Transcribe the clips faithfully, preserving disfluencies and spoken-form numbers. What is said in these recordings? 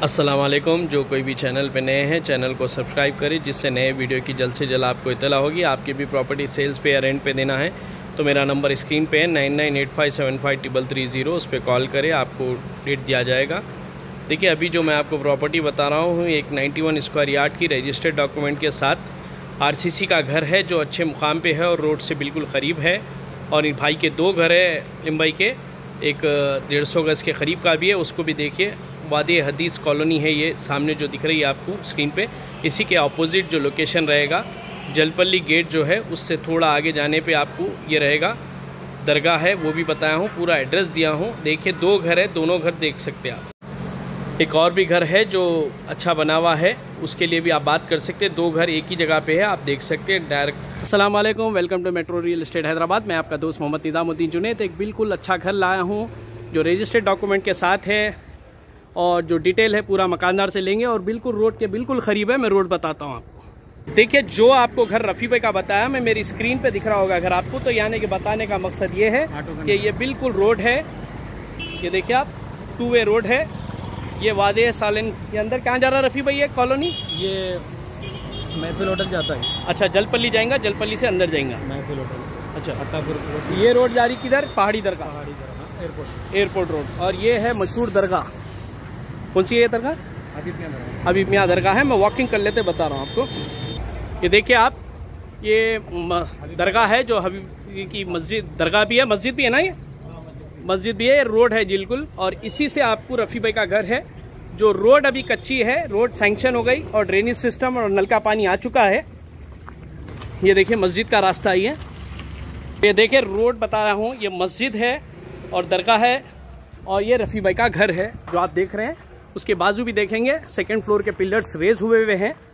अस्सलाम वालेकुम। जो कोई भी चैनल पे नए हैं चैनल को सब्सक्राइब करें, जिससे नए वीडियो की जल्द से जल्द आपको इतला होगी। आपकी भी प्रॉपर्टी सेल्स पे या रेंट पे देना है तो मेरा नंबर स्क्रीन पे है nine nine eight five seven five triple three zero. उस पर कॉल करें, आपको डेट दिया जाएगा। देखिए, अभी जो मैं आपको प्रॉपर्टी बता रहा हूँ एक नाइन्टी वन स्क्वायर यार्ड की रजिस्टर्ड डॉक्यूमेंट के साथ आरसीसी का घर है, जो अच्छे मुकाम पे है और रोड से बिल्कुल क़रीब है। और इन भाई के दो घर है लिम्बई के, एक डेढ़ सौ गज़ के क़रीब का भी है, उसको भी देखिए। वादी हदीस कॉलोनी है ये, सामने जो दिख रही है आपको स्क्रीन पे। इसी के अपोजिट जो लोकेशन रहेगा, जलपल्ली गेट जो है उससे थोड़ा आगे जाने पे आपको ये रहेगा दरगाह है, वो भी बताया हूँ, पूरा एड्रेस दिया हूँ। देखिए, दो घर है, दोनों घर देख सकते हैं आप। एक और भी घर है जो अच्छा बना हुआ है, उसके लिए भी आप बात कर सकते हैं। दो घर एक ही जगह पे है, आप देख सकते हैं डायरेक्ट। अस्सलाम वालेकुम, welcome to metro real estate Hyderabad. मैं आपका दोस्त मोहम्मद निज़ामुद्दीन जुनैद। एक बिल्कुल अच्छा घर लाया हूँ जो रजिस्टर्ड डॉक्यूमेंट के साथ है, और जो डिटेल है पूरा मकानदार से लेंगे, और बिल्कुल रोड के बिल्कुल क़रीब है। मैं रोड बताता हूँ आपको। देखिए, जो आपको घर रफ़ी भाई का बताया, मैं मेरी स्क्रीन पे दिख रहा होगा घर आपको, तो यानी कि बताने का मकसद ये है कि ये बिल्कुल रोड है। ये देखिए आप, टू वे रोड है। ये वादे सालन के अंदर कहाँ जा रहा है रफ़ी भाई ये कॉलोनी? ये महफिल होटल जाता है। अच्छा, जलपल्ली जाएगा, जलपल्ली से अंदर जाएगा महफिल होटल। अच्छा, अत्तापुर। ये रोड जा रही किधर? पहाड़ी दरगाह, पहाड़ी दरगाह, एयरपोर्ट एयरपोर्ट रोड। और ये है मशहूर दरगाह। कौन सी है ये दरगाह? हबीब मियां दरगाह। हबीब मियां दरगाह है। मैं वॉकिंग कर लेते बता रहा हूँ आपको। ये देखिए आप, ये दरगाह है जो हबीब की मस्जिद, दरगाह भी है, मस्जिद भी है ना, ये मस्जिद भी है, रोड है बिल्कुल। और इसी से आपको रफ़ी भाई का घर है, जो रोड अभी कच्ची है, रोड सैंक्शन हो गई और ड्रेनेज सिस्टम और नल का पानी आ चुका है। ये देखिए मस्जिद का रास्ता ही है। ये देखिए रोड बता रहा हूँ, ये मस्जिद है और दरगाह है, और ये रफ़ी भाई का घर है जो आप देख रहे हैं। उसके बाजू भी देखेंगे, सेकंड फ्लोर के पिलर्स रेज हुए हुए हैं।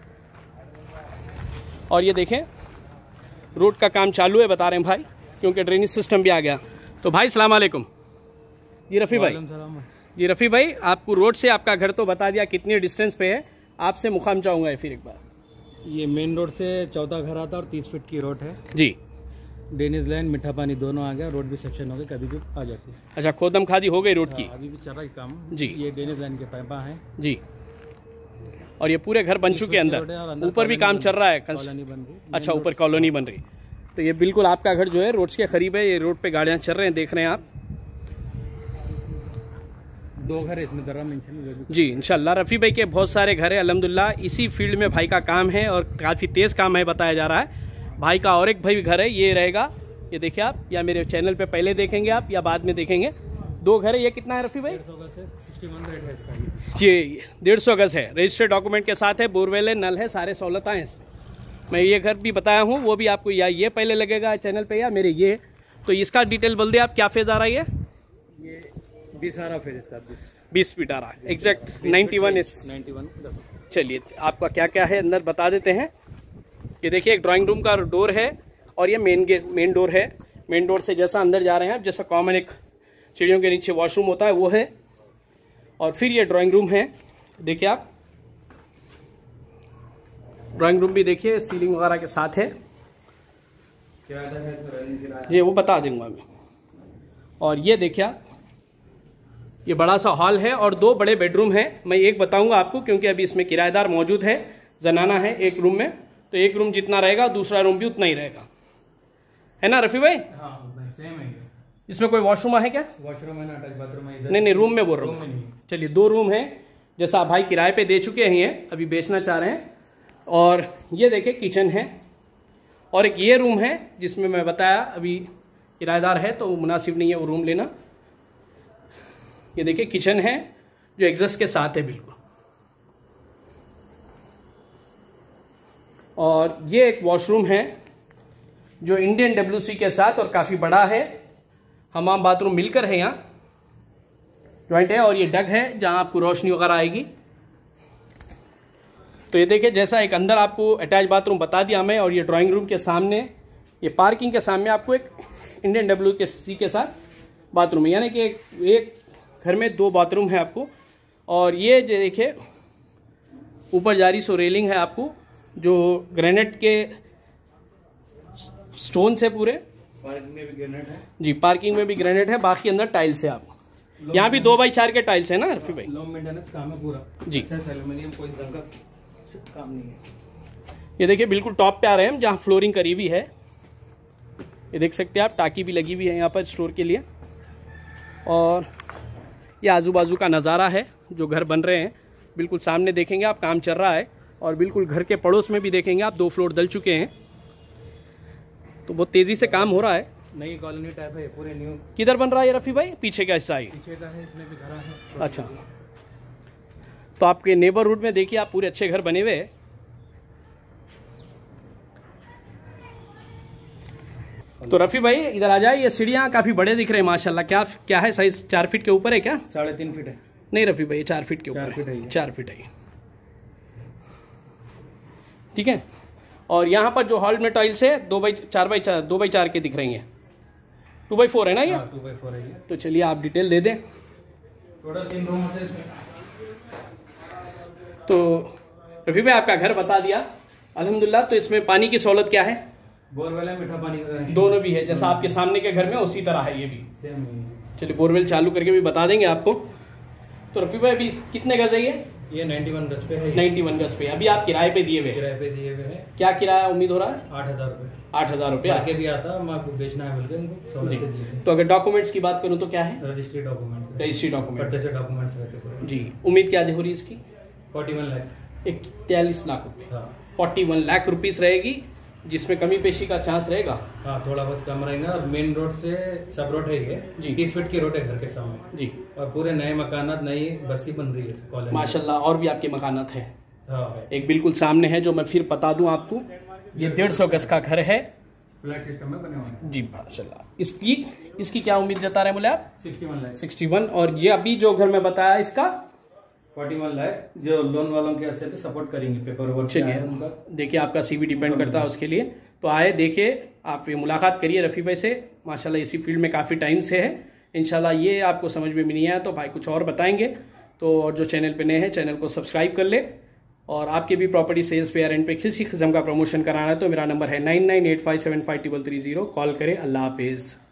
और ये देखें, रोड का काम चालू है बता रहे हैं भाई, क्योंकि ड्रेनेज सिस्टम भी आ गया। तो भाई सलाम अलैकुम। जी रफ़ी भाई, जी रफ़ी भाई, आपको रोड से आपका घर तो बता दिया कितनी डिस्टेंस पे है, आपसे मुकाम चाहूँगा फिर एक बार। ये मेन रोड से चौथा घर आता है और तीस फीट की रोड है जी। ड्रेनेज लाइन, मीठा पानी दोनों आ गया, रोड भी सेक्शन हो गई, कभी भी आ जाती है। अच्छा, खोदम खादी हो गई रोड की? अभी भी चल रहा है काम जी। ये ड्रेनेज लाइन के पाइपा हैं जी, और ये पूरे घर बन चुके हैं अंदर, ऊपर भी काम चल रहा है, कॉलोनी बन रही। अच्छा, ऊपर कॉलोनी बन रही। तो ये बिल्कुल आपका घर जो है रोड के करीब है। ये रोड पे गाड़ियाँ चल रहे हैं, देख रहे हैं आप। दो घर है इसमें दर्रा मेंशन जी, इंशाल्लाह रफ़ी भाई के बहुत सारे घर है अल्हम्दुलिल्लाह। इसी फील्ड में भाई का काम है और काफ़ी तेज़ काम है बताया जा रहा है। भाई का और एक भाई घर है, ये रहेगा। ये देखिए आप, या मेरे चैनल पे पहले देखेंगे आप या बाद में देखेंगे। दो घर है। ये कितना है रफ़ी भाई? जी, डेढ़ सौ गज है, रजिस्टर्ड डॉक्यूमेंट के साथ है, बोरवेल है, नल है, सारे सहूलतें हैं इसमें। मैं ये घर भी बताया हूँ, वो भी आपको या ये पहले लगेगा चैनल पे या मेरे ये। तो इसका डिटेल बोल दे आप, क्या फेज आ रहा है? ये बीस आ रहा फेज इसका, बीस फीट आ रहा है, एग्जैक्ट नाइन्टी वन इस नाइन्टी वन। चलिए, आपका क्या क्या है अंदर बता देते हैं। ये देखिए, एक ड्राइंग रूम का डोर है, और ये मेन गेट, मेन डोर है। मेन डोर से जैसा अंदर जा रहे हैं आप, जैसा कॉमन एक चिड़ियों के नीचे वॉशरूम होता है वो है। और फिर ये ड्राइंग रूम है, देखिए आप, ड्राइंग रूम भी देखिए सीलिंग वगैरह के साथ है। ये वो बता दूंगा मैं। और ये देखिए आप, ये बड़ा सा हॉल है और दो बड़े बेडरूम है। मैं एक बताऊंगा आपको, क्योंकि अभी इसमें किराएदार मौजूद है, जनाना है एक रूम में, तो एक रूम जितना रहेगा दूसरा रूम भी उतना ही रहेगा, है ना रफ़ी भाई? हाँ, सेम है। इसमें कोई वॉशरूम है क्या? वॉशरूम है ना, अटैच बाथरूम है इधर। नहीं नहीं, रूम में बोल रहा हूँ। चलिए, दो रूम है, जैसा भाई किराए पे दे चुके हैं, अभी बेचना चाह रहे हैं। और ये देखिए किचन है, और एक ये रूम है जिसमें मैं बताया अभी किराएदार है तो मुनासिब नहीं है वो रूम लेना। ये देखिए किचन है जो एग्जॉस्ट के साथ है बिल्कुल। और ये एक वॉशरूम है जो इंडियन डब्ल्यूसी के साथ और काफ़ी बड़ा है, हमाम बाथरूम मिलकर है, यहाँ जॉइंट है। और ये डग है जहाँ आपको रोशनी वगैरह आएगी। तो ये देखिए, जैसा एक अंदर आपको अटैच बाथरूम बता दिया मैं, और ये ड्राइंग रूम के सामने, ये पार्किंग के सामने आपको एक इंडियन डब्ल्यूसी के साथ बाथरूम है, यानी कि एक, एक घर में दो बाथरूम है आपको। और ये जो देखिए ऊपर जारी सो रेलिंग है आपको, जो ग्रेनाइट के स्टोन से पूरे। पार्किंग में भी ग्रेनाइट है। जी, पार्किंग में भी ग्रेनाइट है, बाकी अंदर टाइल्स है। आप यहाँ भी दो बाई चार के टाइल्स है ना रफी भाई? लो मेंटेनेंस काम है पूरा जी। एल्यूमिनियम कोई ढंग का काम नहीं है। ये देखिए बिल्कुल टॉप पे आ रहे हैं हम, जहाँ फ्लोरिंग करी हुई है। ये देख सकते हैं आप, टाकी भी लगी हुई है यहाँ पर स्टोर के लिए। और ये आजू बाजू का नज़ारा है जो घर बन रहे हैं, बिल्कुल सामने देखेंगे आप काम चल रहा है। और बिल्कुल घर के पड़ोस में भी देखेंगे आप, दो फ्लोर डल चुके हैं, तो बहुत तेज़ी से काम हो रहा है। नई कॉलोनी टाइप है पूरे न्यू। किधर बन रहा है ये रफ़ी भाई? पीछे का हिस्सा है, पीछे का है, इसमें भी घर है। अच्छा, तो आपके नेबरहुड में देखिए आप पूरे अच्छे घर बने हुए हैं। तो रफ़ी भाई इधर आ जाए, ये सीढ़ियाँ काफ़ी बड़े दिख रहे हैं माशाल्लाह। क्या क्या है साइज? चार फीट के ऊपर है क्या? साढ़े तीन फीट है। नहीं रफ़ी भाई, चार फीट के ऊपर चार फीट है, है। चार फीट है, ठीक है। और यहाँ पर जो हॉल में टाइल्स है दो बाई चार बाई चार दो बाई चार के दिख रही हैं, टू बाई फोर है ना ये? टू बाई फोर है ये। तो चलिए आप डिटेल दे दें। टोटल तीन रूम होते हैं। तो रफ़ी भाई आपका घर बता दिया अल्हम्दुलिल्लाह। तो इसमें पानी की सहूलत क्या है? बोरवेल है, मीठा पानी का है। दोनों भी है, जैसा आपके सामने के घर में उसी तरह है ये भी। सेम। चलिए बोरवेल चालू करके भी बता देंगे आपको। तो रफ़ी भाई अभी कितने गज है ये? ये इक्यानवे गज पे है। इक्यानवे गज पे अभी आप किराए पे दिए हुए हैं? किराए पे दिए हुए हैं। क्या किराया उम्मीद हो रहा है? आठ हजार रुपए। आठ हजार रुपये आगे भी आता है, आपको बेचना है बोलकर इनको सोलह से दिए थे। तो अगर डॉक्यूमेंट्स की बात करूं तो क्या है? Registry document. रजिस्ट्री डॉक्यूमेंट पट्टे से डॉक्यूमेंट्स रहते पूरे। जी। उम्मीद क्या हो रही है इसकी? इकतालीस लाख। इकतालीस लाख रुपए हाँ। इकतालीस लाख रुपीस रहेगी, जिसमें कमी पेशी का चांस रहेगा। हाँ, थोड़ा बहुत कम रहेगा। और मेन रोड से सब रोड है जी। ये तीस फीट की रोड है घर के सामने जी। और पूरे नए मकानात, नई बस्ती बन रही है कॉलेज माशाल्लाह। और भी आपके मकानात है? हाँ है। एक बिल्कुल सामने है जो मैं फिर बता दूं आपको, ये डेढ़ सौ गज का घर है, फ्लैट सिस्टम में बने हुए हैं। जी माशाल्लाह। इसकी इसकी क्या उम्मीद जता रहे हैं बोले आप? इकसठ लाख। Sixty one. और ये अभी जो घर में बताया इसका इकतालीस लाख, जो लोन वालों के ऐसे भी सपोर्ट करेंगे पेपर वर्क। चलिए देखिए आपका सीवी डिपेंड करता है उसके लिए। तो आए देखिए आप, ये मुलाकात करिए रफ़ी भाई से, माशाल्लाह इसी फील्ड में काफ़ी टाइम से है। इंशाल्लाह ये आपको समझ में भी नहीं आया तो भाई कुछ और बताएंगे। तो और जो चैनल पे नए हैं चैनल को सब्सक्राइब कर ले। और आपके भी प्रॉपर्टी सेल्स पे या रेंट पे किसी किस्म का प्रमोशन कराना है तो मेरा नंबर है nine nine eight five seven five triple three zero, call करें। अल्लाह हाफिज़।